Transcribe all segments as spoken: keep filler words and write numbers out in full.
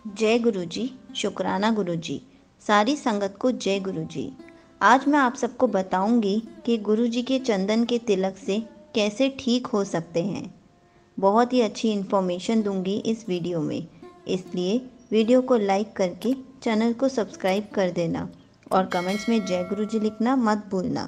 जय गुरु जी। शुक्राना गुरु जी। सारी संगत को जय गुरु जी। आज मैं आप सबको बताऊंगी कि गुरु जी के चंदन के तिलक से कैसे ठीक हो सकते हैं। बहुत ही अच्छी इन्फॉर्मेशन दूंगी इस वीडियो में, इसलिए वीडियो को लाइक करके चैनल को सब्सक्राइब कर देना और कमेंट्स में जय गुरु जी लिखना मत भूलना।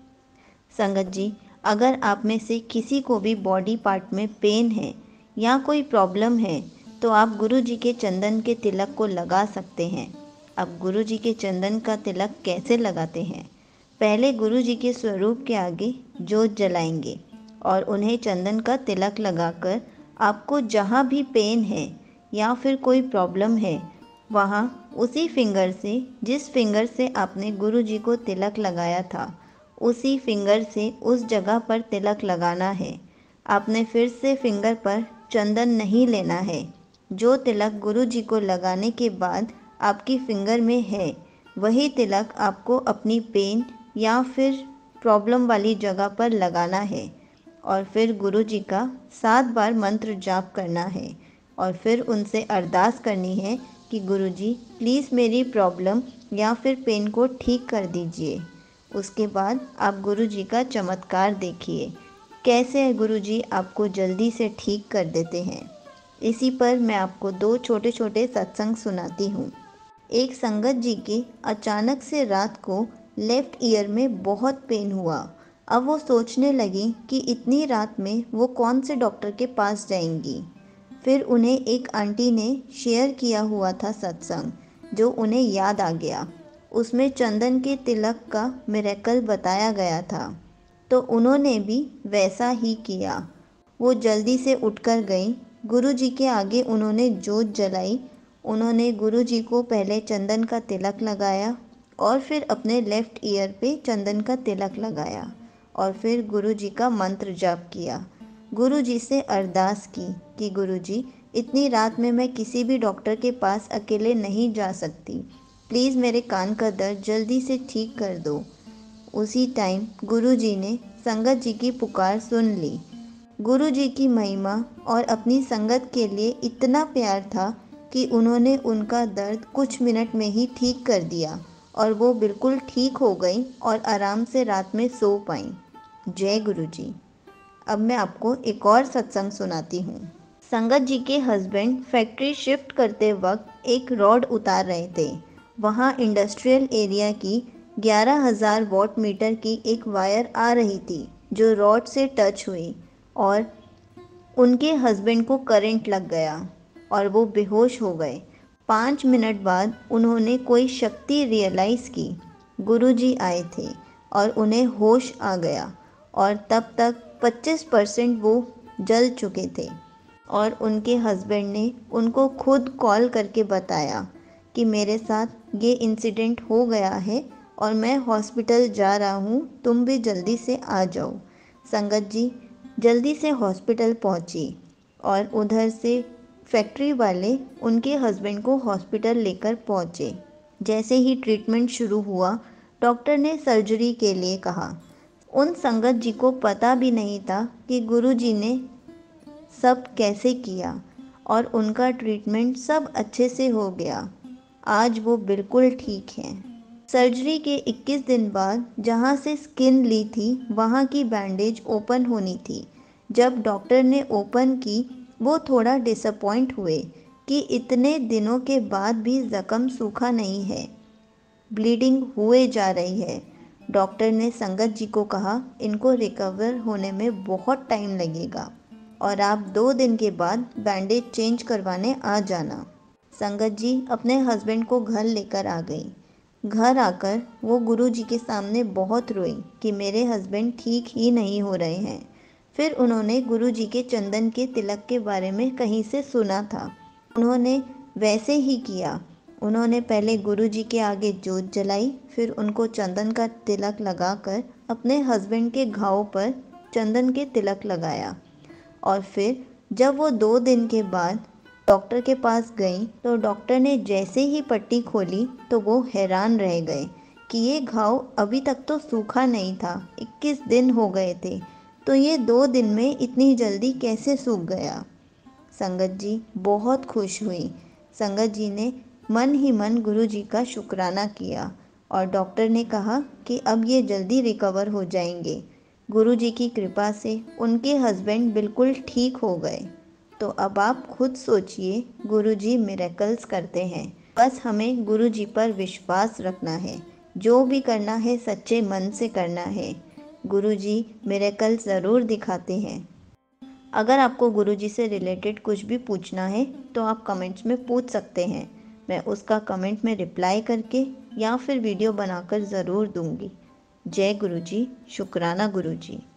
संगत जी, अगर आप में से किसी को भी बॉडी पार्ट में पेन है या कोई प्रॉब्लम है तो आप गुरु जी के चंदन के तिलक को लगा सकते हैं। अब गुरु जी के चंदन का तिलक कैसे लगाते हैं? पहले गुरु जी के स्वरूप के आगे जोत जलाएंगे और उन्हें चंदन का तिलक लगाकर आपको जहाँ भी पेन है या फिर कोई प्रॉब्लम है वहाँ उसी फिंगर से, जिस फिंगर से आपने गुरु जी को तिलक लगाया था, उसी फिंगर से उस जगह पर तिलक लगाना है। आपने फिर से फिंगर पर चंदन नहीं लेना है। जो तिलक गुरु जी को लगाने के बाद आपकी फिंगर में है, वही तिलक आपको अपनी पेन या फिर प्रॉब्लम वाली जगह पर लगाना है और फिर गुरु जी का सात बार मंत्र जाप करना है और फिर उनसे अरदास करनी है कि गुरु जी प्लीज़ मेरी प्रॉब्लम या फिर पेन को ठीक कर दीजिए। उसके बाद आप गुरु जी का चमत्कार देखिए, कैसे गुरु जी आपको जल्दी से ठीक कर देते हैं। इसी पर मैं आपको दो छोटे छोटे सत्संग सुनाती हूँ। एक संगत जी के अचानक से रात को लेफ्ट ईयर में बहुत पेन हुआ। अब वो सोचने लगी कि इतनी रात में वो कौन से डॉक्टर के पास जाएंगी। फिर उन्हें एक आंटी ने शेयर किया हुआ था सत्संग, जो उन्हें याद आ गया। उसमें चंदन के तिलक का मिरेकल बताया गया था, तो उन्होंने भी वैसा ही किया। वो जल्दी से उठकर गई। गुरु जी के आगे उन्होंने जोत जलाई। उन्होंने गुरु जी को पहले चंदन का तिलक लगाया और फिर अपने लेफ्ट ईयर पे चंदन का तिलक लगाया और फिर गुरु जी का मंत्र जाप किया। गुरु जी से अरदास की कि गुरु जी इतनी रात में मैं किसी भी डॉक्टर के पास अकेले नहीं जा सकती, प्लीज़ मेरे कान का दर्द जल्दी से ठीक कर दो। उसी टाइम गुरु जी ने संगत जी की पुकार सुन ली। गुरु जी की महिमा और अपनी संगत के लिए इतना प्यार था कि उन्होंने उनका दर्द कुछ मिनट में ही ठीक कर दिया और वो बिल्कुल ठीक हो गई और आराम से रात में सो पाई। जय गुरु जी। अब मैं आपको एक और सत्संग सुनाती हूँ। संगत जी के हस्बैंड फैक्ट्री शिफ्ट करते वक्त एक रॉड उतार रहे थे। वहाँ इंडस्ट्रियल एरिया की ग्यारह हज़ार वॉट मीटर की एक वायर आ रही थी, जो रॉड से टच हुई और उनके हस्बैंड को करंट लग गया और वो बेहोश हो गए। पाँच मिनट बाद उन्होंने कोई शक्ति रियलाइज़ की। गुरुजी आए थे और उन्हें होश आ गया और तब तक पच्चीस परसेंट वो जल चुके थे और उनके हस्बैंड ने उनको खुद कॉल करके बताया कि मेरे साथ ये इंसिडेंट हो गया है और मैं हॉस्पिटल जा रहा हूँ, तुम भी जल्दी से आ जाओ। संगत जी जल्दी से हॉस्पिटल पहुँची और उधर से फैक्ट्री वाले उनके हस्बैंड को हॉस्पिटल लेकर पहुँचे। जैसे ही ट्रीटमेंट शुरू हुआ, डॉक्टर ने सर्जरी के लिए कहा। उन संगत जी को पता भी नहीं था कि गुरु जी ने सब कैसे किया और उनका ट्रीटमेंट सब अच्छे से हो गया। आज वो बिल्कुल ठीक हैं। सर्जरी के इक्कीस दिन बाद जहाँ से स्किन ली थी वहाँ की बैंडेज ओपन होनी थी। जब डॉक्टर ने ओपन की, वो थोड़ा डिसअपॉइंट हुए कि इतने दिनों के बाद भी ज़ख्म सूखा नहीं है, ब्लीडिंग हुए जा रही है। डॉक्टर ने संगत जी को कहा इनको रिकवर होने में बहुत टाइम लगेगा और आप दो दिन के बाद बैंडेज चेंज करवाने आ जाना। संगत जी अपने हस्बैंड को घर लेकर आ गई। घर आकर वो गुरु जी के सामने बहुत रोई कि मेरे हस्बैंड ठीक ही नहीं हो रहे हैं। फिर उन्होंने गुरु जी के चंदन के तिलक के बारे में कहीं से सुना था। उन्होंने वैसे ही किया। उन्होंने पहले गुरु जी के आगे जोत जलाई, फिर उनको चंदन का तिलक लगाकर अपने हस्बैंड के घाव पर चंदन के तिलक लगाया और फिर जब वो दो दिन के बाद डॉक्टर के पास गई तो डॉक्टर ने जैसे ही पट्टी खोली तो वो हैरान रह गए कि ये घाव अभी तक तो सूखा नहीं था, इक्कीस दिन हो गए थे, तो ये दो दिन में इतनी जल्दी कैसे सूख गया। संगत जी बहुत खुश हुई संगत जी ने मन ही मन गुरु जी का शुक्राना किया और डॉक्टर ने कहा कि अब ये जल्दी रिकवर हो जाएंगे। गुरु जी की कृपा से उनके हस्बैंड बिल्कुल ठीक हो गए। तो अब आप खुद सोचिए, गुरु जी मिरेकल्स करते हैं। बस हमें गुरु जी पर विश्वास रखना है। जो भी करना है सच्चे मन से करना है। गुरु जी मिरेकल ज़रूर दिखाते हैं। अगर आपको गुरु जी से रिलेटेड कुछ भी पूछना है तो आप कमेंट्स में पूछ सकते हैं। मैं उसका कमेंट में रिप्लाई करके या फिर वीडियो बनाकर ज़रूर दूंगी। जय गुरु जी। शुक्राना गुरु जी।